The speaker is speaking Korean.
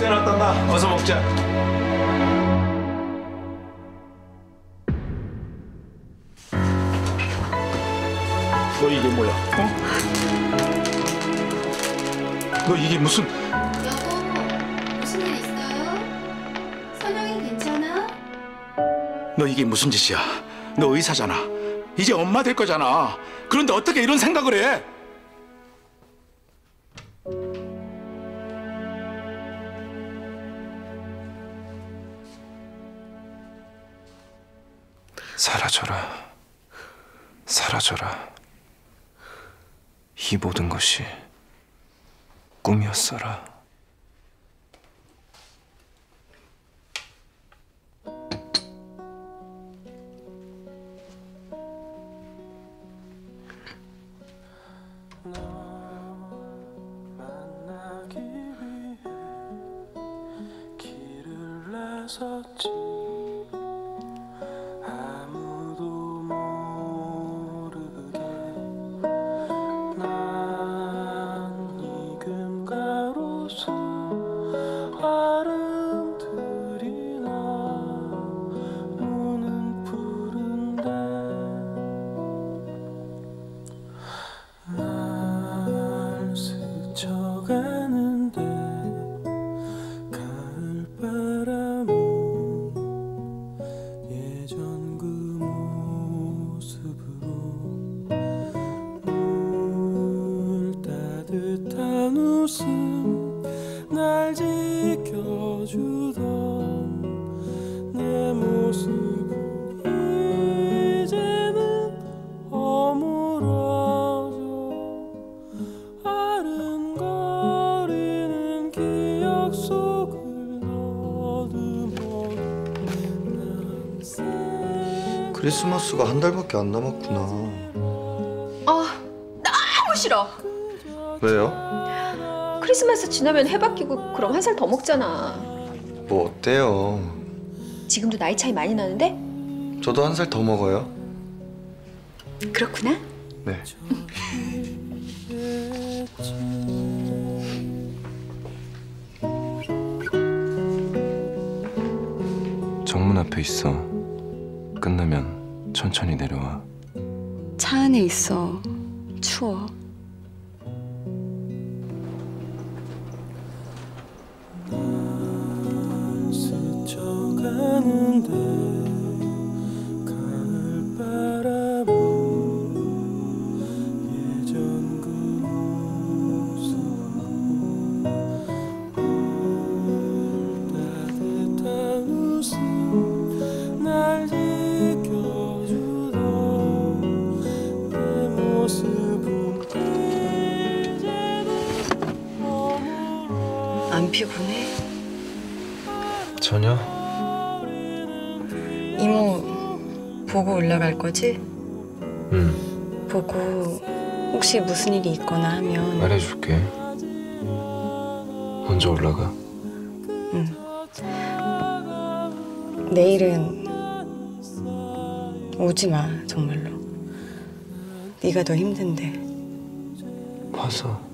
새 놨단다. 어서 먹자. 너 이게 뭐야? 어? 너 이게 무슨... 여보, 무슨 일 있어요? 선영이 괜찮아? 너 이게 무슨 짓이야? 너 의사잖아. 이제 엄마 될 거잖아. 그런데 어떻게 이런 생각을 해? 사라져라. 사라져라. 이 모든 것이 꿈이었어라. 만나기 위해 길을 나섰지. 아무도 모르게 난 익은 가로수 아름들이 나 문은 푸른데 날 스쳐가는데 가을바람은 예전 그 모습으로 물 따뜻한 웃음 날 지켜주던 내 모습은 이제는 어물어져 아른거리는 기억 속을 더듬어 난 크리스마스가 한 달밖에 안 남았구나. 아, 너무 싫어. 왜요? 크리스마스 지나면 해 바뀌고 그럼 한 살 더 먹잖아. 뭐 어때요? 지금도 나이 차이 많이 나는데? 저도 한 살 더 먹어요. 그렇구나. 네. 정문 앞에 있어. 끝나면 천천히 내려와. 차 안에 있어. 추워. 스쳐가는데 가을바람은 예전 그 모습으로 따뜻한 웃음 날 지켜주던 내 모습은 이제는 안 피곤해? 전혀? 이모 보고 올라갈 거지? 응. 보고 혹시 무슨 일이 있거나 하면 말해줄게. 먼저 올라가. 응. 내일은 오지 마, 정말로. 네가 더 힘든데. 와서